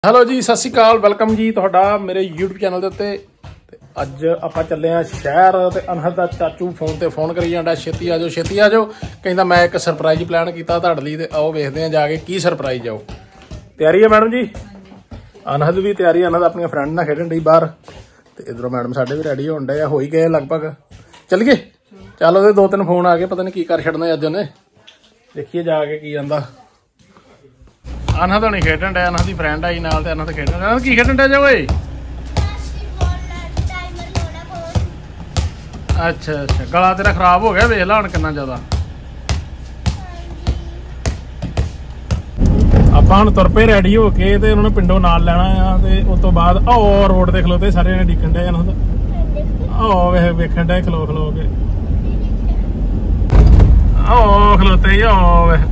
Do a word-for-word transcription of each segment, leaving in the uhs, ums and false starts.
Hello ਜੀ, ਸਤਿ ਸ਼੍ਰੀ ਅਕਾਲ। Welcome ਜੀ ਤੁਹਾਡਾ ਮੇਰੇ YouTube ਚੈਨਲ ਦੇ ਉੱਤੇ। ਤੇ ਅੱਜ ਆਪਾਂ ਚੱਲੇ ਆ ਸ਼ਹਿਰ ਤੇ ਅਨਹਦ ਦਾ ਚਾਚੂ ਫੋਨ ਤੇ ਫੋਨ ਕਰੀ ਜਾਂਦਾ, ਛੇਤੀ ਆ ਜਾਓ ਛੇਤੀ ਆ ਜਾਓ। ਕਹਿੰਦਾ ਮੈਂ ਇੱਕ ਸਰਪ੍ਰਾਈਜ਼ ਪਲਾਨ ਕੀਤਾ ਤੁਹਾਡੇ ਲਈ, ਤੇ ਆਓ ਵੇਖਦੇ ਆ ਜਾ ਕੇ ਕੀ ਸਰਪ੍ਰਾਈਜ਼ ਆਓ। ਤਿਆਰੀ ਹੈ ਮੈਡਮ ਜੀ? ਅਨਹਦ ਵੀ ਤਿਆਰੀ, ਅਨਹਦ ਆਪਣੀਆਂ ਫਰੈਂਡ ਨਾਲ ਖੇਡਣ ਡਈ ਬਾਹਰ, ਤੇ ਇਧਰੋਂ ਮੈਡਮ ਸਾਡੇ ਵੀ ਰੈਡੀ ਹੋਣ ਡਏ ਆ, ਹੋ ਹੀ ਗਏ ਲਗਭਗ। ਚੱਲੀਏ ਚੱਲ, ਉਹਦੇ ਦੋ ਤਿੰਨ ਫੋਨ ਆ ਗਏ, ਪਤਾ ਨਹੀਂ ਕੀ ਕਰ ਛੱਡਣਾ ਅੱਜ ਉਹਨੇ। ਦੇਖੀਏ ਜਾ ਕੇ ਕੀ ਜਾਂਦਾ। ਅਨਹਦ ਨਹੀਂ ਖੇਡਣ ਡਿਆ, ਅਨਹਦ ਦੀ ਫਰੈਂਡ ਆਈ ਨਾਲ, ਤੇ ਅਨਹਦ ਖੇਡਣ ਡਿਆ। ਕੀ ਖੇਡਣ ਡਿਆ ਜਾ ਓਏ? ਅੱਛਾ ਅੱਛਾ, ਗਲਾ ਤੇਰਾ ਖਰਾਬ ਹੋ ਗਿਆ, ਵੇਖ ਲਾ ਹੁਣ ਕਿੰਨਾ ਜ਼ਿਆਦਾ। ਆਪਾਂ ਹੁਣ ਤੁਰ ਪਏ ਰੈਡੀ ਹੋ ਕੇ, ਤੇ ਉਹਨਾਂ ਨੂੰ ਪਿੰਡੋਂ ਨਾਲ ਲੈਣਾ ਆ। ਤੇ ਉਸ ਤੋਂ ਬਾਅਦ ਉਹ ਰੋਡ ਤੇ ਖਲੋਤੇ ਸਾਰੇ ਜਣੇ ਡਿੱਕਣ ਡਿਆ ਅਨਹਦ। ਆਹ ਵੇਖ ਵੇਖਣ ਡਿਆ ਖਲੋ ਖਲੋ ਕੇ, ਆਹ ਖਲੋਤੇ ਹੀ ਆਹ ਵੇਖ।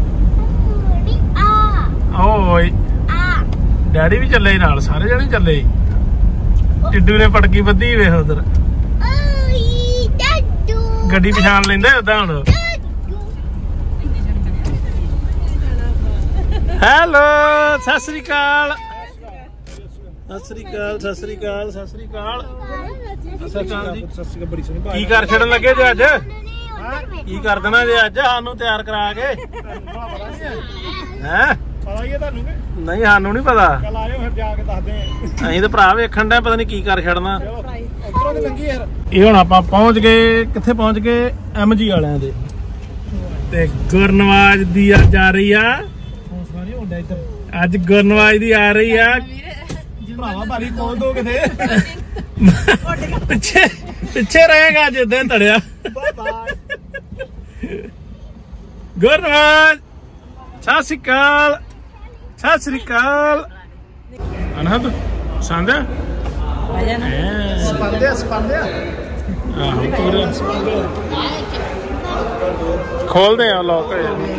ਓਏ ਡੈਡੀ ਵੀ ਚੱਲੇ ਨਾਲ, ਸਾਰੇ ਜਣੇ ਚੱਲੇ। ਟਿੱਡੂ ਨੇ ਪਟਕੀ ਬੱਧੀ ਵੇਖ ਉਧਰ, ਗੱਡੀ ਪਛਾਣ ਲੈਂਦੇ ਓਦਾਂ ਹੁਣ। ਹੈਲੋ, ਸਤਿ ਸ੍ਰੀ ਅਕਾਲ, ਸਤਿ ਸ੍ਰੀ ਅਕਾਲ, ਸਤਿ ਸ੍ਰੀ ਅਕਾਲ, ਸਤਿ ਸ੍ਰੀ ਅਕਾਲ, ਸਤਿ ਸ੍ਰੀ ਅਕਾਲ ਜੀ। ਕੀ ਕਰ ਛੱਡਣ ਲੱਗੇ ਜੇ ਅੱਜ? ਕੀ ਕਰ ਦੇਣਾ ਜੇ ਅੱਜ ਸਾਨੂੰ ਤਿਆਰ ਕਰਾ ਕੇ? ਹੈਂ ਨਹੀਂ, ਸਾਨੂੰ ਨੀ ਪਤਾ। ਅਸੀਂ ਤਾਂ ਭਰਾ ਵੇਖਣ ਡਿਆ, ਪਤਾ ਨੀ ਕੀ ਕਰ ਛੱਡਣਾ। ਇਹ ਹੁਣ ਆਪਾਂ ਪਹੁੰਚ ਗਏ, ਕਿੱਥੇ ਪਹੁੰਚ ਗਏ? ਐਮ ਜੀ ਵਾਲਿਆਂ ਦੇ। ਤੇ ਗੁਰਨਵਾਜ ਦੀ ਅੱਜ ਆ ਰਹੀ ਆ, ਅੱਜ ਗੁਰਨਵਾਜ ਦੀ ਆ ਰਹੀ ਆ। ਪਿੱਛੇ ਪਿੱਛੇ ਰਹੇਗਾ ਜਿੱਦਾਂ ਧੜਿਆ। ਗੁਰਨਵਾਜ ਸਤਿ ਸ਼੍ਰੀ ਅਕਾਲ, ਸਤਿ ਸ਼੍ਰੀ ਅਕਾਲ। ਅਨਹਦ ਪਸੰਦ ਆ? ਖੋਲਦੇ ਆ ਲੋਕ।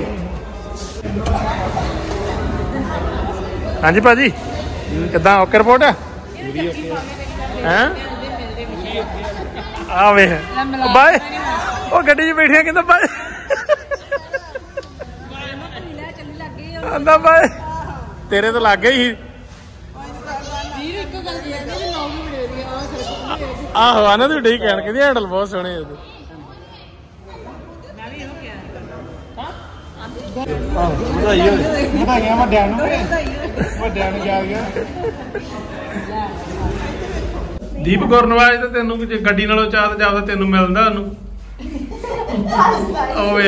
ਹਾਂਜੀ ਭਾਜੀ, ਕਿੱਦਾਂ? ਓਕੇ ਰਿਪੋਰਟ ਆ? ਹੈਂ ਆ ਵੇ ਬਾਏ, ਉਹ ਗੱਡੀ 'ਚ ਬੈਠਿਆ ਕਹਿੰਦਾ ਬਾਏ, ਆਂਦਾ ਬਾਏ। ਤੇਰੇ ਤਾਂ ਲੱਗ ਗਈ ਸੀ। ਆਹੋ ਆਨਾ ਤੂੰ ਠੀਕ ਕਹਿਣ, ਕਹਿੰਦੀ ਹੈਂਡਲ ਬਹੁਤ ਸੋਹਣੇ ਇਹਦੇ। ਵਧਾਈਆਂ ਵੱਡਿਆਂ ਨੂੰ, ਵੱਡਿਆਂ ਨੂੰ ਜਾ ਗਿਆ। ਦੀਪ ਗੁਰਨਵਾਜ ਤੇ ਤੈਨੂੰ ਗੱਡੀ ਨਾਲੋਂ ਚਾਹ ਜ਼ਿਆਦਾ ਤੈਨੂੰ ਮਿਲਦਾ ਉਹਨੂੰ। ਓਏ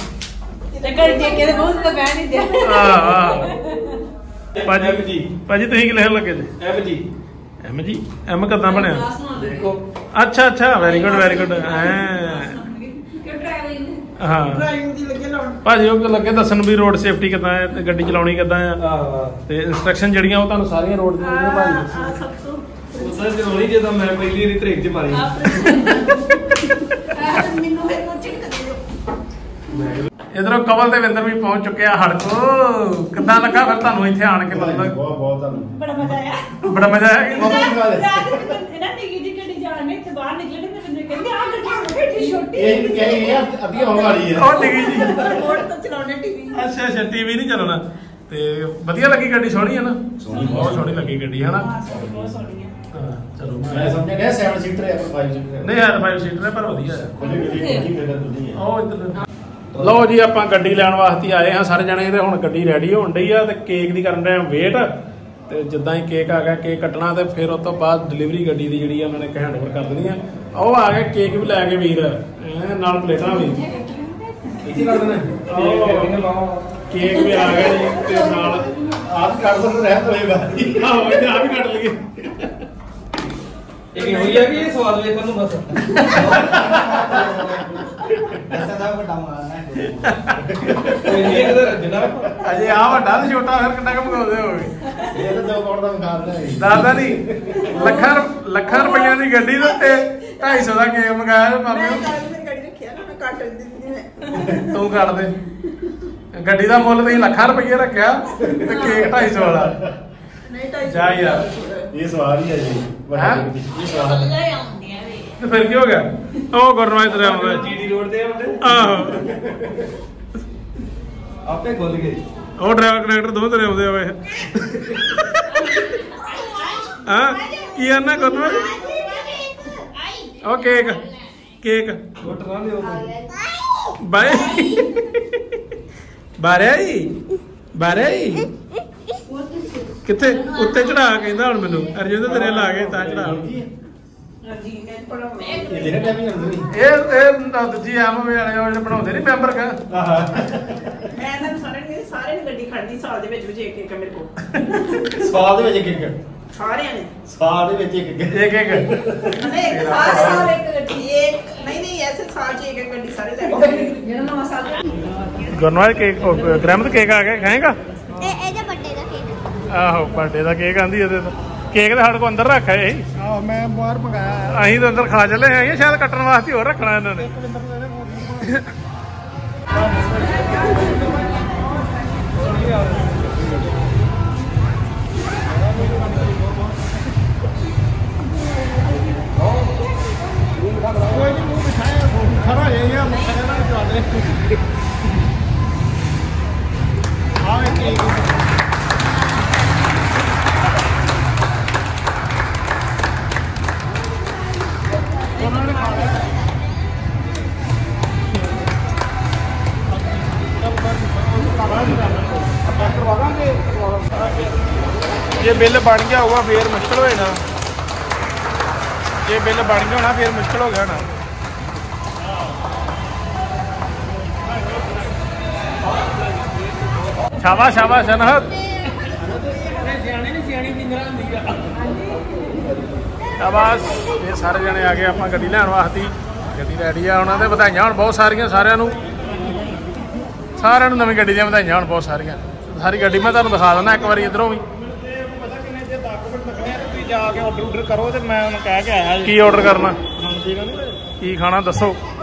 ਭਾਜੀ ਭਾਜੀ ਤੁਸੀਂ ਕੀ ਲਿਖਣ ਲੱਗੇ ਜੀ? M G. M G, M ਕਿੱਦਾਂ ਬਣਿਆ? ਅੱਛਾ ਅੱਛਾ, ਵੈਰੀ ਗੁੱਡ ਵੈਰੀ ਗੁੱਡ। ਹਾਂ ਭਾਜੀ ਉਹ ਲੱਗੇ ਦੱਸਣ ਵੀ ਰੋਡ ਸੇਫਟੀ ਕਿੱਦਾਂ ਹੈ, ਤੇ ਗੱਡੀ ਚਲਾਉਣੀ ਕਿੱਦਾਂ ਆ, ਤੇ ਇੰਸਟਰਕਸ਼ਨ ਜਿਹੜੀਆਂ ਉਹ ਤੁਹਾਨੂੰ ਸਾਰੀਆਂ ਰੋਡ ਦੀਆਂ ਭਾਜੀ ਚਲਾਉਣੀ ਜਿੱਦਾਂ ਮੈਂ ਪਹਿਲੀ ਵਾਰੀ ਤਰੇਕ 'ਚ ਮਾਰੀ। ਇਧਰੋਂ ਕਵਲ ਤੇ ਵਿੰਦਰ ਵੀ ਪਹੁੰਚ ਚੁੱਕੇ ਆ ਹੜਕੋ। ਕਿੱਦਾਂ ਲੱਗਾ ਫਿਰ ਤੁਹਾਨੂੰ ਇੱਥੇ ਆਣ ਕੇ? ਮਤਲਬ ਬਹੁਤ ਬਹੁਤ ਬੜਾ ਮਜ਼ਾ ਆਇਆ, ਬੜਾ ਮਜ਼ਾ ਆਇਆ। ਇਹਨਾਂ ਨਿੱਕੀ ਜਿਹੀ ਗੱਡੀ ਜਾਣ ਨੇ ਇੱਥੇ ਬਾਹਰ ਨਿਕਲੇ ਤੇ ਮੈਨੂੰ ਕਹਿੰਦੇ ਆ ਗੱਡੀ ਛੋਟੀ ਇਹ ਕਹੀ ਆ ਅੱਧੀ ਹੋਣ ਵਾਲੀ ਹੈ। ਉਹ ਨਿੱਕੀ ਜਿਹੀ ਰਿਮੋਟ ਤੋਂ ਚਲਾਉਣਾ ਟੀਵੀ। ਅੱਛਾ ਅੱਛਾ, ਟੀਵੀ ਨਹੀਂ ਚਲਾਉਣਾ। ਤੇ ਵਧੀਆ ਲੱਗੀ ਗੱਡੀ? ਸੋਹਣੀ ਹੈ ਨਾ? ਬਹੁਤ ਸੋਹਣੀ ਲੱਗੀ ਗੱਡੀ ਹੈ ਨਾ? ਬਹੁਤ ਸੋਹਣੀ ਹੈ। ਚਲੋ ਮੈਂ ਸਮਝ ਗਿਆ ਸੈਵਨ ਸੀਟਰ ਹੈ, ਪਰ ਫਾਈਵ ਸੀਟਰ ਨਹੀਂ ਯਾਰ, ਫਾਈਵ ਸੀਟਰ ਹੈ ਪਰ ਵਧੀਆ ਹੈ। ਉਹ ਇੱਧਰ ਲਓ ਜੀ, ਆਪਾਂ ਗੱਡੀ ਲੈਣ ਵਾਸਤੇ ਆਏ ਹਾਂ ਸਾਰੇ ਜਣੇ। ਤੇ ਹੁਣ ਗੱਡੀ ਰੈਡੀ ਹੋਣ ਡਈ ਆ, ਤੇ ਕੇਕ ਦੀ ਕਰਨ ਰਹੇ ਵੇਟ। ਤੇ ਜਿੱਦਾਂ ਹੀ ਕੇਕ ਆ ਗਿਆ, ਕੇਕ ਕੱਟਣਾ, ਤੇ ਫਿਰ ਉਸ ਤੋਂ ਬਾਅਦ ਡਿਲੀਵਰੀ ਗੱਡੀ ਦੀ ਜਿਹੜੀ ਆ ਉਹਨਾਂ ਨੇ ਹੈਂਡ ਓਵਰ ਕਰ ਦੇਣੀ ਆ। ਉਹ ਆ ਗਿਆ ਕੇਕ ਵੀ ਲੈ ਕੇ ਵੀਰ, ਨਾਲ ਪਲੇਟਾਂ ਵੀ ਕਰ ਦੇਣਾ। ਕੇਕ ਵੀ ਆ ਗਿਆ ਜੀ, ਤੇ ਨਾਲ ਆਪ ਕੱਟ ਦੋ ਰਹਿਤ ਹੋਏਗਾ। ਆਹੋ ਆ ਵੀ ਕੱਟ ਲਈਏ। ਇਹ ਹੋਈ ਆ ਕਿ ਇਹ ਸਵਾਦ ਵੇਖਣ ਨੂੰ ਬਸ ਐਸਾ ਦਾ ਵੱਡਾ ਮਾਰਨਾ ਹੈ। ਅਜੇ ਆ ਵੱਡਾ ਤੇ ਛੋਟਾ ਫਿਰ ਕਿੰਨਾ ਕੁ ਮੰਗਾਉਂਦੇ ਹੋਗੇ? ਇਹ ਤਾਂ ਦੋ ਕਰੋੜ ਦਾ ਮੁਕਾਬਲਾ ਹੈ। ਦਾਦਾ ਨਹੀਂ, ਲੱਖਾਂ ਲੱਖਾਂ ਰੁਪਈਆਂ ਦੀ ਗੱਡੀ ਦੇ ਉੱਤੇ ਢਾਈ ਸੌ ਦਾ ਕੇਕ ਮੰਗਾਇਆ। ਮਾਮੇ ਤੂੰ ਕੱਢ ਦੇ। ਗੱਡੀ ਦਾ ਮੁੱਲ ਤੁਸੀਂ ਲੱਖਾਂ ਰੁਪਈਏ ਰੱਖਿਆ, ਤੇ ਕੇਕ ਢਾਈ ਸੌ ਵਾਲਾ। ਜਾ ਯਾਰ, ਇਹ ਸਵਾਲ ਹੀ ਹੈ ਜੀ। ਤੇ ਫਿਰ ਕੀ ਹੋ ਗਿਆ? ਉਹ ਗੁਰਨਵਾਜ ਤੇ ਆਉਂਦਾ ਜੀਡੀ ਰੋਡ ਤੇ ਆਉਂਦੇ। ਆਹੋ ਆਪੇ ਖੁੱਲ ਗਏ ਉਹ ਡਰਾਈਵਰ ਕਨੈਕਟਰ ਦੋਵੇਂ ਤੇਰੇ ਆਉਂਦੇ ਆ ਵੇ हाँ की आना गुरनवाज ओ केक केक बाय बारे आई बारे आई किथे उत्ते चढ़ा कहंदा हुण मैनू अर्जुन ते तेरे ला के ता चढ़ा जी एम वाले बनाते नहीं मैंबर का सारे गड्डी खड़दी साल दे विच विच एक एक मेरे को साल दे विच एक एक सारे ने साल दे विच एक एक एक एक नहीं साल साल एक गड्डी एक नहीं नहीं ऐसे साल च एक एक गड्डी सारे ले जेना नवा साल गुरनवाज केक ग्राम दा केक आ गया खाएगा ए एदा बर्थडे दा केक आहो बर्थडे दा केक आंदी एदे तो केक तो साढ़े को अंदर रखा है आहो मैं बाहर मंगाया अहीं तो अंदर खा चले हैं शायद कट्टन वास्ते और रखना इन्होंने जे बिल बन गया होगा फिर मुश्किल हो जाना जे बिल बन गया होना फिर मुश्किल हो गया ना शाबाश शाबाश अनहद शाबाश ये सारे जने आ गए आप गड्डी लैन वास्ते गड्डी रेडी है उन्होंने बधाइयां होण बहुत सारियां सारियां नूं सारियां नूं नवीं गड्डी दी बधाइयां होण बहुत सारियां सारी गड्डी मैं तुहानूं दिखा दिंदा एक बारी इधरों भी जाके ऑर्डर ऑर्डर करो तो मैं उन्हें कह के आया की ऑर्डर करना की खाना दसो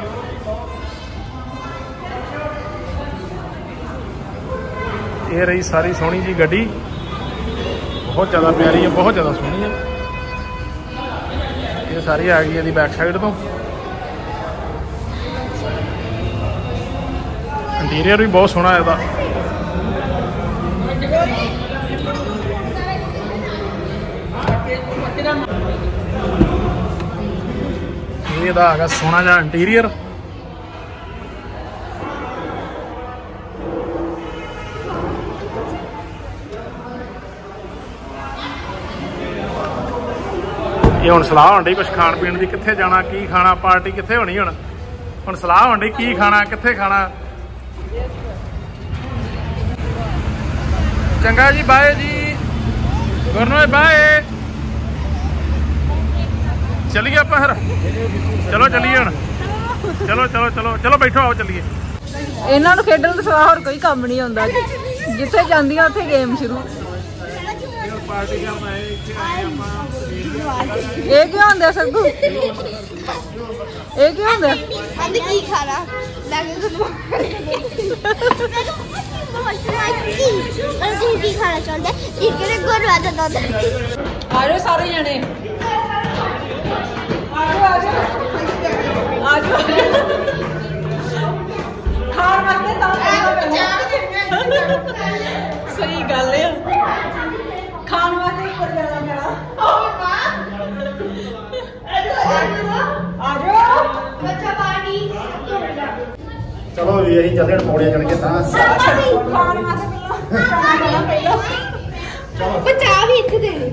ये रही सारी सोहनी जी गड्डी बहुत ज़्यादा प्यारी है बहुत ज़्यादा सोहनी है ये सारी आ गई बैक साइड तो इंटीरियर भी बहुत सोहना है इसका ये आ गया सोहना जा इंटीरियर ये हुण सलाह होण डी कुछ खाण पीण दी कित्थे जाना की खाना पार्टी कित्थे होनी हुण हुण सलाह होण डी की खाना कित्थे खाना चंगा जी बाय जी गुरनवाज बाय चलिए आप फिर चलो चलिए हम चलो चलो चलो चलो बैठो आओ चलिए इन्हां नूं खेडण तो सिवा होर कोई काम नहीं आउंदा जिथे जांदियां उत्थे गेम शुरू ये क्यों होंदा सग्गू ये क्यों होंदा अंदर की खाना लागे की खाना चाहते इनके गुरनवाज दा दुध आ जाओ सारे जने सही गल है खान वास्ते चलो जी यही चलते पौड़ियां चढ़ के बचा भी इतने देने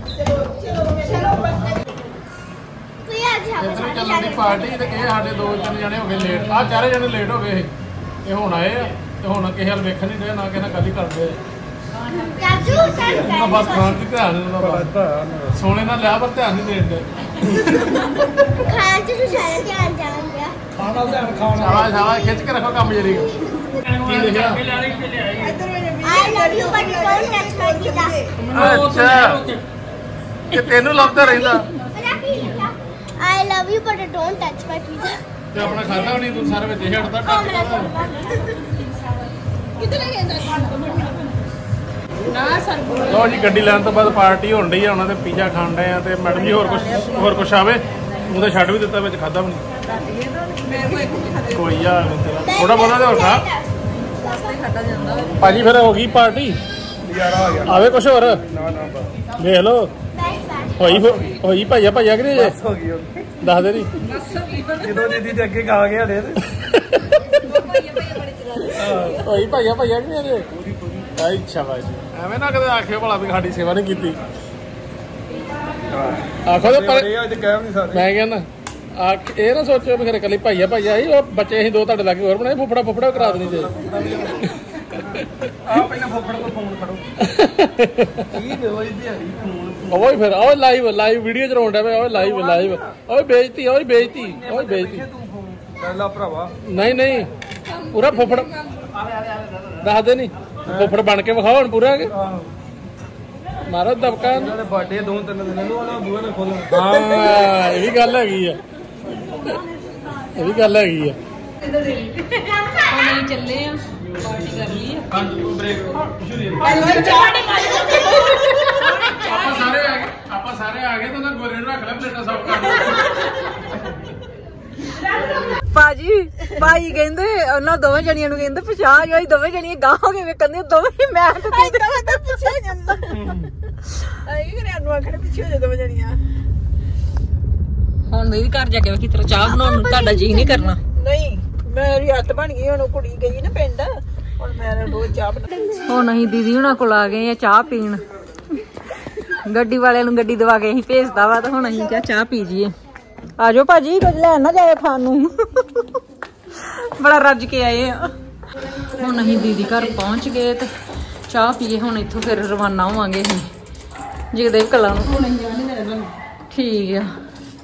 पार्टी तो साढ़े दो तीन जने हो गए लेट आ चारे जने लेट हो गए ये हुण आए तो हुण किसी हल वेखन नहीं डे ना किसी गल ही करते बस खान की ध्यान सोने ना लिया पर ध्यान नहीं देते खिंच के रखो काम जरी अच्छा तेनू लगता रहिंदा I love you but don't touch my pizza. ते अपना खाता नहीं तू सारे में देह हटता कितने गेंदा ना सर लो जी गड्डी लैन तो बाद पार्टी होण डी है उन्हां दे पिज़्ज़ा खाण डे आ ते मैडम जी होर कुछ होर कुछ आवे ਉਹਦੇ ਛੱਡ ਵੀ ਦਿੱਤਾ ਵਿੱਚ ਖਾਦਾ ਵੀ ਨਹੀਂ ਕੋਈ ਆ ਥੋੜਾ ਬਹੁਤਾ ਤੇ ਹੋਰ ਖਾ ਭਾਜੀ ਫਿਰ ਹੋ ਗਈ ਪਾਰਟੀ ਨਜ਼ਾਰਾ ਆ ਗਿਆ ਆਵੇ ਕੁਛ ਹੋਰ ਨਾ ਨਾ ਦੇਖ ਲਓ ਹੋਈ ਹੋਈ ਭਾਈਆ ਭਾਈਆ ਕਿ ਜੇ ਹੋ ਗਈ ਦੱਸ ਦੇ ਨੀ ਜਦੋਂ ਦੀਦੀ ਦੇ ਅੱਗੇ ਗਾ ਕੇ ਹਲੇ ਹੋਈ ਭਾਈਆ ਭਾਈਆ ਕਿ ਜੇ ਅੱਛਾ ਬਾਈ ਐਵੇਂ ਨਾ ਕਦੇ ਆਖਿਓ ਭਲਾ ਵੀ ਸਾਡੀ ਸੇਵਾ ਨਹੀਂ ਕੀਤੀ ਆਖੋ ਤਾਂ ਪਰ ਮੈਂ ਕਹਿੰਦਾ ਆ ਇਹ ਨਾ ਸੋਚੋ ਵੀ ਖਰੇ ਕੱਲੀ ਭਾਈਆ ਭਾਈਆ ਸੀ ਉਹ ਬੱਚੇ ਅਸੀਂ ਦੋ ਤੁਹਾਡੇ ਲਾਗੇ ਹੋਰ ਬਣਾਏ ਫੁੱਫੜਾ ਫੁੱਫੜਾ ਕਰਾ ਦੇਣੀ ਚਾਹੀਦੀ ਆ ਪਹਿਲਾਂ ਫੁੱਫੜ ਕੋਲ ਫੋਨ ਫੜੋ ਕੀ ਹੋਈ ਦਿਹਾੜੀ ਫੋਨ ਓਏ ਫਿਰ ਓਏ ਲਾਈਵ ਲਾਈਵ ਵੀਡੀਓ ਚਲਾਉਣ ਡਿਆ ਓਏ ਲਾਈਵ ਲਾਈਵ ਓਏ ਬੇਇੱਜ਼ਤੀ ਓਏ ਬੇਇੱਜ਼ਤੀ ਓਏ ਬੇਇੱਜ਼ਤੀ ਚੱਲ ਭਰਾਵਾ ਨਹੀਂ ਨਹੀਂ ਪੂਰਾ ਫੁੱਫੜ ਦੱਸ ਦੇ ਨਹੀਂ ਫੁੱਫੜ ਬਣ ਕੇ ਵਿਖਾਓ ਹੁਣ ਪੂਰਾ ਕਿ ਮਾਰੋ ਦਬਕਾ ਇਹਨਾਂ ਦੇ ਬਰਥਡੇ ਦੋ ਤਿੰਨ ਦਿਨਾਂ ਨੂੰ ਵਾਲਾ ਬੂਹਾ ਨਾ ਖੋਲਣਾ ਹਾਂ ਇਹ ਵੀ ਗੱਲ ਹੈਗੀ ਆ ਇਹ ਵੀ ਗੱਲ ਹੈਗੀ ਆ ਹੁਣ ਚੱਲੇ ਆ ਪਾਰਟੀ ਕਰ ਲਈ ਆਪਾਂ ਸਾਰੇ ਆ ਗਏ ਆਪਾਂ ਸਾਰੇ ਆ ਗਏ ਤਾਂ ਗੋਰੇ ਨੂੰ ਰੱਖ ਲੈ ਪਲੇਟਾਂ ਸਾਫ ਕਰ ਭਾਜੀ ਭਾਈ ਕਹਿੰਦੇ ਉਹਨਾਂ ਦੋਵੇਂ ਜਣੀਆਂ ਨੂੰ ਕਹਿੰਦੇ ਪਛਾਣ ਹੋਈ ਦੋਵੇਂ ਜਣੀਆਂ ਗਾਹ ਹੋ ਕੇ ਵੇਖਣ ਦੋਵੇਂ ਮੈਂ ਤਾਂ ਕਹਿੰਦਾ ਪਿੱਛੇ ਜਾਂਦਾ ਆਈ ਕਿ ਨੂੰ ਆਖੜੇ ਪਿੱਛੇ ਹੋ ਜਾ ਦੋਵੇਂ ਜਣੀਆਂ ਹੁਣ ਮੇਰੀ ਘਰ ਜਾ ਕੇ ਵੇਖੀ ਤੇਰਾ ਚਾਹ ਬਣਾਉਣ ਨੂੰ ਤੁਹਾਡਾ ਜੀ ਨਹੀਂ ਕਰਨਾ ਨਹੀਂ ਮੇਰੀ ਹੱਥ ਬਣ ਗਈ ਹੁਣ ਕੁੜੀ ਗਈ ਨਾ ਪਿੰਡ ਹੁਣ ਮੈਂ ਰੋਜ਼ ਚਾਹ ਬਣਾ ਹੁਣ ਅਸੀਂ ਦੀਦੀ ਹੁਣਾਂ ਕੋਲ ਆ ਗਏ ਆ ਚਾਹ ਪੀਣ ਗੱਡੀ ਵਾਲਿਆਂ ਨੂੰ ਗੱਡੀ ਦਵਾ ਕੇ ਅਸੀਂ ਭੇਜਦਾ ਵਾ ਤਾਂ ਹੁਣ ਅਸੀਂ ਕਿਹਾ ਚਾਹ ਪੀ ਜੀਏ ਆ ਜਾਓ ਭਾਜੀ ਕੁਝ ਲੈਣ ਨਾ ਜਾਏ ਖਾਣ ਨੂੰ ਬੜਾ ਰੱਜ ਕੇ ਆਏ ਆ ਹੁਣ ਅਸੀਂ ਦੀਦੀ ਘਰ ਪਹੁੰਚ ਗਏ ਤੇ ਚਾਹ ਪੀਏ ਹੁਣ ਇੱਥੋਂ ਫਿਰ ਰਵਾਨਾ ਹੋਵਾਂਗੇ ਅਸੀਂ ਜਗਦੇਵ ਕਲਾਂ ਨੂੰ ਠੀਕ ਆ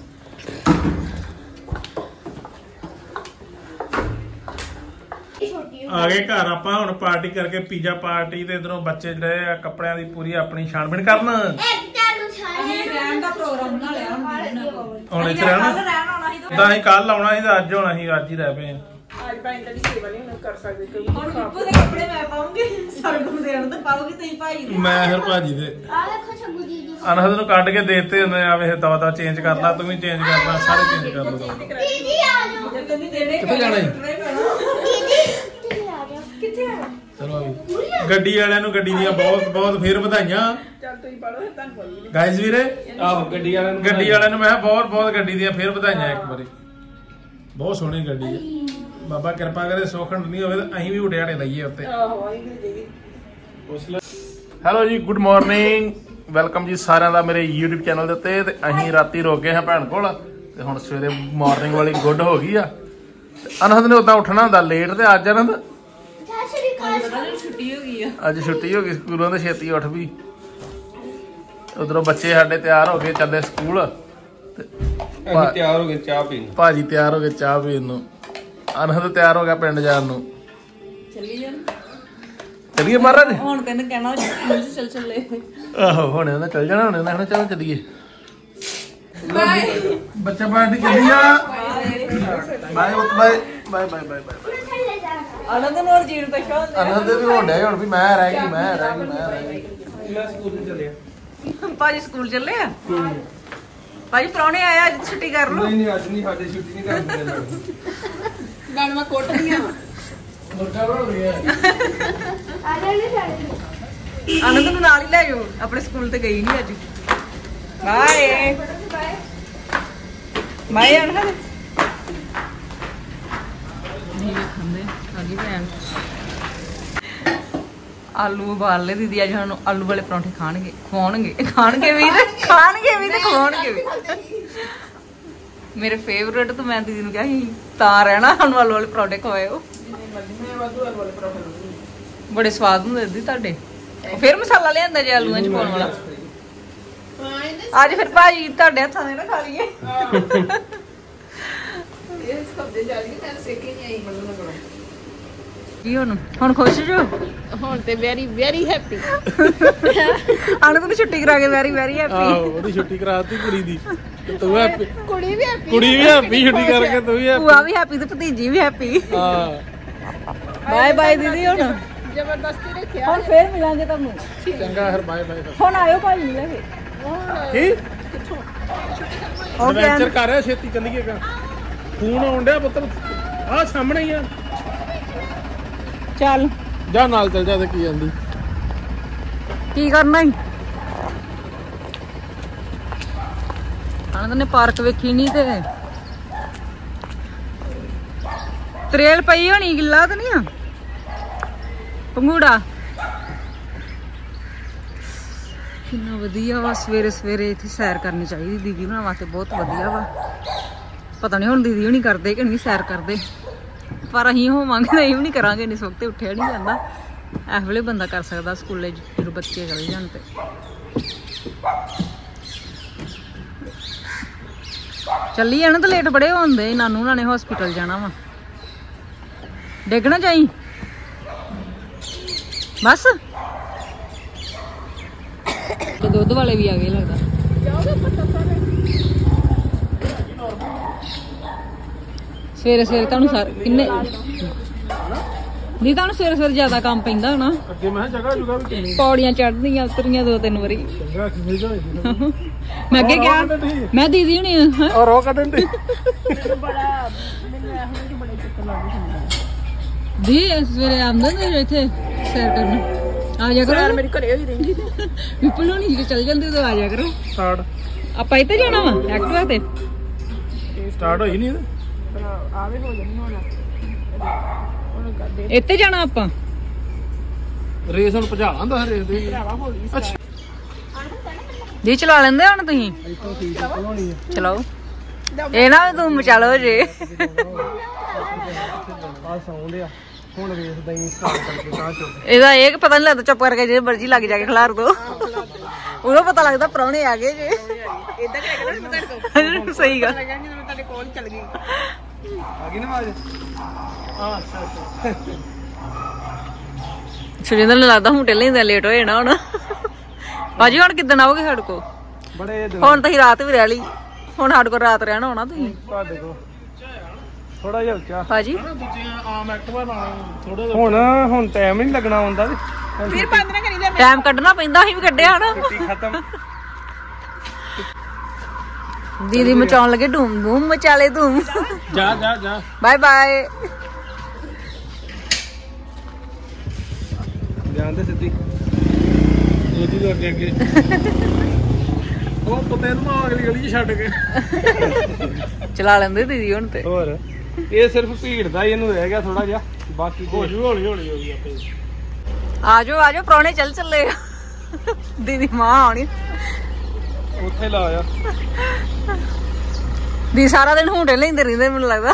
ਆ ਗਏ ਘਰ ਆਪਾਂ ਹੁਣ ਪਾਰਟੀ ਕਰਕੇ ਪੀਜ਼ਾ ਪਾਰਟੀ ਤੇ ਇਧਰੋਂ ਬੱਚੇ ਜਿਹੜੇ ਆ ਕੱਪੜਿਆਂ ਦੀ ਪੂਰੀ ਆਪਣੀ ਛਾਣਬੀਣ ਕਰਨ ਰਹਿਣ ਦਾ ਪ੍ਰੋਗਰਾਮ ਬਣਾ ਲਿਆ ਹੁਣ ਇੱਥੇ ਰਹਿਣਾ ਤਾਂ ਅਸੀਂ ਕੱਲ ਆਉਣਾ ਸੀ ਤੇ ਅੱਜ ਹੋਣਾ ਸੀ ਅੱਜ ਹੀ ਰਹਿ ਪਏ ਅੱਜ ਭਾਈ ਤਾਂ ਸੇਵਾ ਨਹੀਂ ਹੁਣ ਕਰ ਸਕਦੇ ਕਿਉਂਕਿ ਹੁਣ ਬਿੱਪੂ ਦੇ ਕੱਪੜੇ ਮੈਂ ਪਾਉਂਗੀ ਸਰਗਮ ਦੇਣ ਤੇ ਪਾਉਗੀ ਤੁਸੀਂ ਭਾਈ ਦੇ ਮੈਂ ਫਿਰ ਭਾਜੀ ਦੇ ਆ ਦੇਖੋ ਸ਼ਬੂ ਜੀ ਅਨਹਦ ਨੂੰ ਕੱਢ ਕੇ ਦੇਤੇ ਉਹਨੇ ਆ ਵੇ ਦਵਾ ਦਾ ਚੇਂਜ ਕਰ ਲਾ ਤੂੰ ਵੀ ਚੇਂਜ ਕਰ ਲਾ ਸਾਰੇ ਚੇਂਜ ਕਰ ਲਓ ਦੀਦੀ ਆ ਜਾਓ ਜੇ ਤੈਨੂੰ ਦੇਣੇ ਕਿੱਥੇ ਜਾਣਾ ਹੈ ਦੀਦੀ ਆ ਜਾਓ ਕਿੱਥੇ ਆ ਚਲੋ ਵੀ ਗੱਡੀ ਵਾਲਿਆਂ ਨੂੰ ਗੱਡੀ ਦੀਆਂ ਬਹੁਤ ਬਹੁਤ ਫੇਰ ਵਧਾਈਆਂ ਚੱਲ ਤੁਸੀਂ ਪੜੋ ਫਿਰ ਤੁਹਾਨੂੰ ਬੋਲੀ ਗਾਇਜ਼ ਵੀਰੇ ਆਹੋ ਗੱਡੀ ਵਾਲਿਆਂ ਨੂੰ ਗੱਡੀ ਵਾਲਿਆਂ ਨੂੰ ਮੈਂ ਬਹੁਤ ਬਹੁਤ ਗੱਡੀ ਦੀਆਂ ਫੇਰ ਵਧਾਈਆਂ ਇੱਕ ਵਾਰੀ ਬਹੁਤ ਸੋਹਣੀ ਗੱਡੀ ਹੈ ਬਾਬਾ ਕਿਰਪਾ ਕਰੇ ਸੋਖੰਡ ਨਹੀਂ ਹੋਵੇ ਤਾਂ ਅਸੀਂ ਵੀ ਉਡਿਆੜੇ ਲਈਏ ਉੱਤੇ ਆਹੋ ਆਈ ਵੀ ਹੈਲੋ ਜੀ ਗੁੱਡ ਮਾਰਨਿੰਗ ਵੈਲਕਮ ਜੀ ਸਾਰਿਆਂ ਦਾ ਮੇਰੇ YouTube ਚੈਨਲ ਦੇ ਉੱਤੇ ਤੇ ਅਸੀਂ ਰਾਤੀ ਰੁਕ ਗਏ ਹਾਂ ਭੈਣ ਕੋਲ ਤੇ ਹੁਣ ਸਵੇਰੇ ਮਾਰਨਿੰਗ ਵਾਲੀ ਗੁੱਡ ਹੋ ਗਈ ਆ ਅਨਹਦ ਨੇ ਉਦਾਂ ਉੱਠਣਾ ਹੁੰਦਾ ਲੇਟ ਤੇ ਅੱਜ ਅਨਹਦ ਛੁੱਟੀ ਹੋ ਗਈ ਆ ਅੱਜ ਛੁੱਟੀ ਹੋ ਗਈ ਸਕੂਲੋਂ ਤੇ ਛੇਤੀ ਉੱਠ ਵੀ ਉਧਰੋਂ ਬੱਚੇ ਸਾਡੇ ਤਿਆਰ ਹੋ ਗਏ ਚੱਲੇ ਸਕੂਲ ਤੇ ਅਸੀਂ ਤਿਆਰ ਹੋ ਗਏ ਚਾਹ ਪੀਣ ਨੂੰ ਭਾਜੀ ਤਿਆਰ ਹੋ ਗਏ ਚਾਹ ਪੀਣ ਨੂੰ ਅਨਹਦ ਤਿਆਰ ਹੋ ਗਿਆ ਪਿੰਡ ਜਾਣ ਨੂੰ ਚੱਲੀ ਜਾਣ ਚੱਲੀਏ ਮਹਾਰਾਜ ਹੁਣ ਕਹਿੰਦੇ ਕਹਿਣਾ ਸਕੂਲ ਚ ਚੱਲ ਚੱਲੇ ਆਹੋ ਹੁਣੇ ਉਹਨਾਂ ਚੱਲ ਜਾਣਾ ਹੁਣੇ ਉਹਨਾਂ ਕਹਿਣਾ ਚਲੋ ਚੱਲੀਏ ਬੱਚਾ ਪਾਰਟੀ ਚੱਲੀ ਆ bye bye bye bye bye bye ਆਨੰਦ ਨੂੰ ਹੋਰ ਜੀਣ ਪਛਾ ਹੁੰਦੇ ਆਨੰਦ ਵੀ ਹੋਣ ਡਿਆ ਹੁਣ ਵੀ ਮੈਂ ਰਹਿ ਗਈ ਮੈਂ ਰਹਿ ਗਈ ਮੈਂ ਰਹਿ ਗਈ ਮੈਂ ਸਕੂਲ ਚ ਚੱਲਿਆ ਭਾਜੀ ਸਕੂਲ ਚੱਲੇ ਆ ਭਾਜੀ ਪ੍ਰਾਹੁਣੇ ਆਇਆ ਅੱਜ ਛੁੱਟੀ ਕਰ ਲਓ ਨਹੀਂ ਨਹੀਂ ਅੱਜ ਨਹੀਂ ਸਾਡੇ ਛੁੱਟੀ ਨਹੀਂ ਕਰਦੇ ਗਣ ਮੈਂ ਕੋਟਦੀਆਂ ਮੁਰਗਾ ਹੋ ਗਿਆ ਆਨੰਦ ਨੂੰ ਨਾਲ ਹੀ ਲੈ ਜਾਓ ਆਪਣੇ ਸਕੂਲ ਤੇ ਗਈ ਨਹੀਂ ਅੱਜ ਬਾਏ ਬਾਏ ਆਨੰਦ ਨਹੀਂ ਖਾਂਦੇ ਆਗੀ ਭੈਣ ਆਲੂ ਉਬਾਲ ਲੈ ਦੀਦੀ ਅੱਜ ਸਾਨੂੰ ਆਲੂ ਵਾਲੇ ਪਰੌਂਠੇ ਖਾਣਗੇ ਖਵਾਉਣਗੇ ਖਾਣਗੇ ਵੀ ਤੇ ਖਾਣਗੇ ਵੀ ਤੇ ਖਵਾਉਣਗੇ ਵੀ ਮੇਰੇ ਫੇਵਰੇਟ ਤਾਂ ਮੈਂ ਦੀਦੀ ਨੂੰ ਕਿਹਾ ਸੀ ਤਾਂ ਰਹਿਣਾ ਸਾਨੂੰ ਆਲੂ ਵਾਲੇ ਪਰੌਂਠੇ ਖਵਾਇਓ ਬੜੇ ਸਵਾਦ ਹੁੰਦੇ ਦੀਦੀ ਤੁਹਾਡੇ ਫਿਰ ਮਸਾਲਾ ਲਿਆਂਦਾ ਜੇ ਆਲੂਆਂ ਚ ਪਾਉਣ ਵਾਲਾ ਅੱਜ ਫਿਰ ਭਾਜੀ ਤੁਹਾਡੇ ਹੱਥਾਂ ਦੇ ਨਾ ਖਾ ਲਈਏ ਇਸ ਕਬਦੇ ਜਾ ਰਹੀ ਮੈਂ ਸੇਕੇ ਨਹੀਂ ਆਈ ਮੈਨੂੰ ਨਾ ਕਰੋ ਕੀ ਹੁਣ ਹੁਣ ਖੁਸ਼ ਜੋ ਹੁਣ ਤੇ ਵੈਰੀ ਵੈਰੀ ਹੈਪੀ ਆਨੰਦ ਨੂੰ ਛੁੱਟੀ ਕਰਾ ਕੇ ਵੈਰੀ ਵੈਰੀ ਹੈਪੀ ਆਹੋ ਉਹਦੀ ਛੁੱਟੀ ਕਰਾਤੀ ਕੁੜੀ ਦੀ ਤੇ ਤੂੰ ਹੈਪੀ ਕੁੜੀ ਵੀ ਹੈਪੀ ਕੁੜੀ ਵੀ ਹੈਪੀ ਛੁੱਟੀ ਕਰਕੇ ਤੂੰ ਵੀ ਹੈਪੀ ਭੂਆ ਵੀ ਹੈਪੀ ਤੇ ਭਤੀਜੀ ਵੀ ਹੈਪੀ ਹਾਂ ਬਾਏ ਬਾਏ ਦੀਦੀ ਹੁਣ ਜ਼ਬਰਦਸਤੀ ਰੱਖਿਆ ਹੁਣ ਫੇਰ ਮਿਲਾਂਗੇ ਤੁਹਾਨੂੰ ਚੰਗਾ ਫਿਰ ਬਾਏ ਬਾਏ ਹੁਣ ਆਇਓ ਭਾਈ ਲੈ ਕੇ ਕੀ ਉਹ ਐਡਵੈਂਚਰ ਕਰ ਰਿਹਾ ਛੇਤੀ ਚੱਲੀਏ ਕਾ ਫੋਨ ਆਉਣ ਡਿਆ ਪੁੱਤਰ ਆਹ ਸਾਹਮਣੇ ਹੀ ਆ ਚੱਲ ਜਾ ਨਾਲ ਚੱਲ ਜਾ ਤੇ ਕੀ ਜਾਂਦੀ ਕੀ ਕਰਨਾ ਹੀ ਆਨੰਦ ਨੇ ਪਾਰਕ ਵੇਖੀ ਨਹੀਂ ਤੇ ਤਰੇਲ ਪਈ ਹੋਣੀ, ਗਿੱਲਾ ਤਾਂ ਨਹੀਂ ਆ ਪੰਗੂੜਾ। ਕਿੰਨਾ ਵਧੀਆ ਵਾ, ਸਵੇਰੇ ਸਵੇਰੇ ਇੱਥੇ ਸੈਰ ਕਰਨੀ ਚਾਹੀਦੀ ਦੀਦੀ ਉਹਨਾਂ ਵਾਸਤੇ, ਬਹੁਤ ਵਧੀਆ ਵਾ। ਪਤਾ ਨਹੀਂ ਹੁਣ ਦੀਦੀ ਹੁਣੀ ਕਰਦੇ ਕਿ ਨਹੀਂ ਸੈਰ ਕਰਦੇ, ਪਰ ਅਸੀਂ ਹੋਵਾਂਗੇ ਨਹੀਂ ਵੀ ਨਹੀਂ ਕਰਾਂਗੇ, ਇਸ ਵਕਤ ਉੱਠਿਆ ਨਹੀਂ ਜਾਂਦਾ। ਇਸ ਵੇਲੇ ਬੰਦਾ ਕਰ ਸਕਦਾ ਸਕੂਲੇ ਜਦੋਂ ਬੱਚੇ ਚਲੇ ਜਾਣ ਤੇ। ਚੱਲੀ ਜਾਣਾ ਤਾਂ ਲੇਟ ਬੜੇ ਹੁੰਦੇ, ਨਾਨੂ ਉਹਨਾਂ ਨੇ ਹਸਪੀਟਲ ਜਾਣਾ ਵਾ। ਡਿੱਗ ਨਾ ਜਾਈ ਬਸ। ਦੁੱਧ ਵਾਲੇ ਵੀ ਆ ਗਏ ਲੱਗਦਾ। ਸਵੇਰੇ ਸਵੇਰੇ ਤੁਹਾਨੂੰ ਸਾਰੇ ਕਿੰਨੇ ਦੀ ਤੁਹਾਨੂੰ ਸਵੇਰੇ ਸਵੇਰੇ ਜ਼ਿਆਦਾ ਕੰਮ ਪੈਂਦਾ ਹੋਣਾ। ਅੱਗੇ ਮੈਂ ਜਗ੍ਹਾ ਜੁਗਾ ਵੀ ਪੌੜੀਆਂ ਚੜ੍ਹਦੀਆਂ ਉਤਰੀਆਂ ਦੋ ਤਿੰਨ ਵਾਰੀ। ਮੈਂ ਅੱਗੇ ਗਿਆ, ਮੈਂ ਦੀਦੀ ਹੁਣੀ ਔਰ ਉਹ ਕੱਢਣ ਦੇ ਦੀ ਸਵੇਰੇ ਆਉਂਦੇ ਨੇ ਇੱਥੇ ਸੈਰ ਕਰਨ। ਆ ਜਾ ਕਰੋ, ਮੇਰੀ ਘਰੇ ਹੋਈ ਰਹਿੰਦੀ ਵਿਪਲ ਹੋਣੀ ਜੀ ਚੱਲ ਜਾਂਦੇ ਤਾਂ ਆ ਜਾ ਕਰੋ। ਸਟਾਰਟ ਆਪਾਂ ਇੱਥੇ ਜਾਣਾ ਵਾ ਐਕਟਿਵਾ ਤੇ। ਸਟਾਰਟ ਹੋਈ ਨਹੀਂ ਆਵੇ ਹੋ ਜਾਣੀ ਹੁਣ ਉਹਨੂੰ ਕਰਦੇ ਇੱਥੇ ਜਾਣਾ ਆਪਾਂ। ਰੇਸ ਹੁਣ ਭਜਾ ਆਂਦਾ ਰੇਸ ਦੇ ਭਰਾਵਾ ਹੋਲੀ। ਅੱਛਾ ਜੀ ਚਲਾ ਲੈਂਦੇ ਹੁਣ ਤੁਸੀਂ? ਚਲਾਓ, ਇਹ ਨਾ ਤੂੰ ਮਚਾਲੋ ਜੇ। ਆ ਸੌਂਦੇ ਆ ਹੁਣ ਵੇਖਦਾ ਹੀ ਸਟਾਰਟ ਕਰਕੇ ਕਾਹ ਚੋ। ਇਹਦਾ ਇਹ ਪਤਾ ਨਹੀਂ ਲੱਗਦਾ, ਚੁੱਪ ਕਰਕੇ ਜੇ ਮਰਜ਼ੀ ਲੱਗ ਜਾ ਕੇ ਖਿਲਾਰ ਦੋ, ਉਹਨੂੰ ਪਤਾ ਲੱਗਦਾ ਪ੍ਰਾਹੁਣੇ ਆ ਗਏ ਜੇ। ਇਦਾਂ ਕਹਿ ਕੇ ਨਾ ਤੁਹਾਡੇ ਕੋਲ ਸਹੀ ਗੱਲ। ਲੱਗਿਆ ਜਦੋਂ ਤੁਹਾਡੇ ਕੋਲ ਚੱਲ ਗਈ ਆ ਗਈ ਨਾ ਆਵਾਜ਼। ਹਾਂ ਅੱਛਾ ਅੱਛਾ ਸੁਰਿੰਦਰ ਨੂੰ ਲੱਗਦਾ ਹੁਣ ਟੇਲੇ ਦਾ ਲੇਟ ਹੋ ਜਾਣਾ ਹੁਣ। ਭਾਜੀ ਹੁਣ ਕਿੱਦਣ ਆਓਗੇ ਸਾਡੇ ਕੋਲ? ਬੜੇ ਹੁਣ ਤਾਂ ਹੀ ਰਾਤ ਵੀ ਰਹਿ ਲਈ, ਹੁਣ ਸਾਡੇ ਕੋਲ ਰਾਤ ਰਹਿਣਾ ਹੋਣਾ ਤੁਸੀਂ। ਤੁਹਾਡੇ ਕੋਲ ਥੋੜਾ ਜਿਹਾ ਉੱਚਾ ਭਾਜੀ ਦੂਜੀਆਂ ਆਮ ਐਕਟਿਵਾ ਨਾਲ ਥੋੜਾ ਹੁਣ ਹੁਣ ਟਾਈਮ ਨਹੀਂ ਲੱਗਣਾ ਹੁੰਦਾ ਤੇ ਫਿਰ ਬੰਦ ਨਾ ਕਰੀ ਲੈ। ਟਾਈਮ ਕੱਢਣਾ ਪੈਂਦਾ, ਅਸੀਂ ਵੀ ਕੱਢਿਆ ਹਨਾ। ਛੁੱਟੀ ਖਤਮ। ਦੀਦੀ ਮਚਾਉਣ ਲੱਗੇ ਧੂਮ ਧੂਮ ਮਚਾਲੇ ਧੂਮ। ਜਾ ਜਾ ਜਾ ਬਾਏ ਬਾਏ। ਜਾਂਦੇ ਸਿੱਧੀ ਉਹਦੀ ਤੋਂ ਅੱਗੇ ਅੱਗੇ ਉਹ ਪਤੇ ਨੂੰ ਅਗਲੀ ਗਲੀ ਚ ਛੱਡ ਕੇ ਚਲਾ ਲੈਂਦੇ ਦੀਦੀ ਹੁਣ ਤੇ। ਹੋਰ ਇਹ ਸਿਰਫ ਭੀੜ ਦਾ ਹੀ ਇਹਨੂੰ ਰਹਿ ਗਿਆ ਥੋੜਾ ਜਿਹਾ, ਬਾਕੀ ਹੋ ਜੂ ਹੌਲੀ ਹੌਲੀ ਹੋ ਗਈ ਆਪੇ। ਆਜੋ ਆਜੋ ਪ੍ਰਾਹੁਣੇ ਚੱਲ ਚੱਲੇ। ਦੀਦੀ ਮਾਂ ਆਉਣੀ ਉੱਥੇ ਲਾ ਆ ਦੀ ਸਾਰਾ ਦਿਨ ਹੁੰਡੇ ਲੈਂਦੇ ਰਹਿੰਦੇ ਮੈਨੂੰ ਲੱਗਦਾ।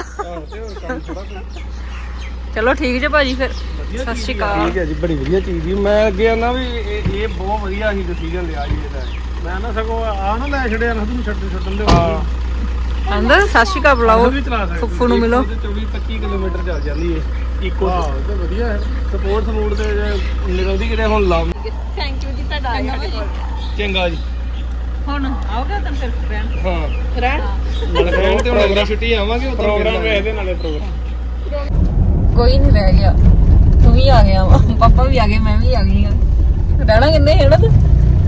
ਚਲੋ ਠੀਕ ਜੇ ਭਾਜੀ ਫਿਰ ਸਤਿ ਸ਼੍ਰੀ ਅਕਾਲ। ਠੀਕ ਹੈ ਜੀ, ਬੜੀ ਵਧੀਆ ਚੀਜ਼ ਜੀ। ਮੈਂ ਅੱਗੇ ਆਣਾ ਵੀ ਇਹ ਇਹ ਬਹੁਤ ਵਧੀਆ ਸੀ ਡਿਸੀਜਨ ਲਿਆ ਜੀ ਇਹਦਾ। ਮੈਂ ਨਾ ਸਗੋਂ ਆ ਨਾ ਲੈ ਛੜਿਆ ਨਾ ਤੂੰ ਛੱਡ ਛੱਡਣ ਦੇ। ਹਾਂ ਅੰਦਰ ਸਤਿ ਸ਼੍ਰੀ ਅਕਾਲ ਬੁਲਾਓ, ਫੁੱਫੂ ਨੂੰ ਮਿਲੋ। ਚੌਵੀ ਪੱਚੀ ਕਿਲੋਮੀਟਰ ਚੱਲ ਜਾਂਦੀ ਹੈ ਇੱਕੋ। ਆਹ ਤੇ ਵਧੀਆ ਹੈ, ਸਪੋਰਟ ਸਮੂਟ ਤੇ ਨਿਕਲਦੀ ਕਿਤੇ ਹੁਣ ਲਾਭ। ਥੈਂਕ ਯੂ ਜੀ ਤੁਹਾਡਾ ਆਇਆ ਸਾਡੇ ਕੋਲ। ਚੰਗਾ ਜੀ, ਹੁਣ ਆਓਗੇ ਤਾਂ ਫਿਰ ਰਹਿਣ। ਹਾਂ ਰਹਿਣ ਨਾਲੇ ਰਹਿਣ ਤੇ ਹੁਣ ਅਗਲਾ ਛੁੱਟੀ ਆਵਾਂਗੇ ਉੱਥੇ ਪ੍ਰੋਗਰਾਮ ਵੇਖਦੇ ਨਾਲੇ ਪ੍ਰੋਗਰਾਮ। ਕੋਈ ਨਹੀਂ ਰਹਿ ਗਿਆ, ਤੂੰ ਵੀ ਆ ਗਿਆ ਵਾ, ਪਾਪਾ ਵੀ ਆ ਗਏ, ਮੈਂ ਵੀ ਆ ਗਈ ਆ। ਰਹਿਣਾ ਕਿੰਨੇ ਹੈ ਤੂੰ?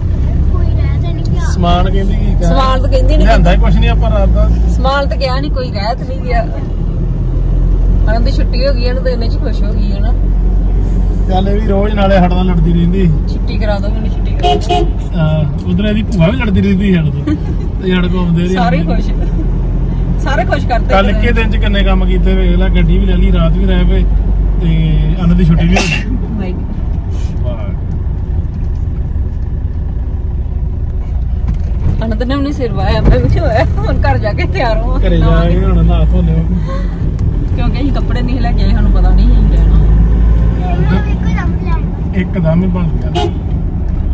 ਸਮਾਨ ਕਹਿੰਦੀ ਕੀ ਕਰ ਸਮਾਨ ਤਾਂ ਕਹਿੰਦੀ ਨਹੀਂ ਲਿਆਂਦਾ ਹੀ ਕੁਛ ਨਹੀਂ ਆਪਾਂ ਰਾਤ ਦਾ। ਸਮਾਨ ਤਾਂ ਕਿਹਾ ਨਹੀਂ, ਕੋਈ ਰਹਿ ਤਾਂ ਨਹੀਂ ਗਿਆ। ਅਨੰਦ ਦੀ ਛੁੱਟੀ ਹੋ ਗਈ ਇਹਨੂੰ ਤਾਂ ਇੰਨੇ ਚ ਖੁਸ਼ ਹੋ ਗਈ ਹੈ ਨਾ। ਚੱਲ ਇਹ ਵੀ ਰੋਜ਼ ਨਾਲੇ ਸਾਡੇ ਨਾਲ ਲੜਦੀ ਰਹਿੰਦੀ। ਛੁੱਟੀ ਕਰਾ ਦੋ ਮੈਨੂੰ, ਛੁੱਟੀ ਕਰਾ ਦੋ। ਹਾਂ ਉਧਰ ਇਹਦੀ ਭੂਆ ਵੀ ਲੜਦੀ ਰਹਿੰਦੀ ਸਾਡੇ ਤੋਂ ਤੇ ਸਾਡੇ ਕੋਲ ਆਉਂਦੇ ਰਹੇ ਸਾਰੇ ਖੁਸ਼, ਸਾਰੇ ਖੁਸ਼ ਕਰਦੇ। ਕੱਲ ਇੱਕੇ ਦਿਨ ਚ ਕਿੰਨੇ ਕੰਮ ਕੀਤੇ ਵੇਖ ਲੈ, ਗੱਡੀ ਵੀ ਲੈ ਲਈ, ਰਾਤ ਵੀ ਰਹਿ ਪਏ ਤੇ ਅਨੰਦ ਦੀ ਛੁੱਟੀ ਵੀ ਹੋ ਗਈ। ਅਨੰਦ ਨੇ ਵੀ ਸਿਰ ਵਾਇਆ, ਮੈਂ ਵੀ ਹੋਇਆ। ਹੁਣ ਘਰ ਜਾ ਕੇ ਤਿਆਰ ਹੋਵਾਂ, ਘਰੇ ਜਾ ਕੇ ਹੁਣ ਨਹਾ ਧੋ ਲਿਓ ਕਿਉਂਕਿ ਅਸੀਂ ਕੱਪੜੇ ਨਹੀਂ ਲੈ ਕੇ ਆਏ, ਸਾਨੂੰ ਪਤਾ ਨਹੀਂ ਸੀ ਲੈਣਾ। ਇੱਕਦਮ ਹੀ ਬਣ ਗਿਆ।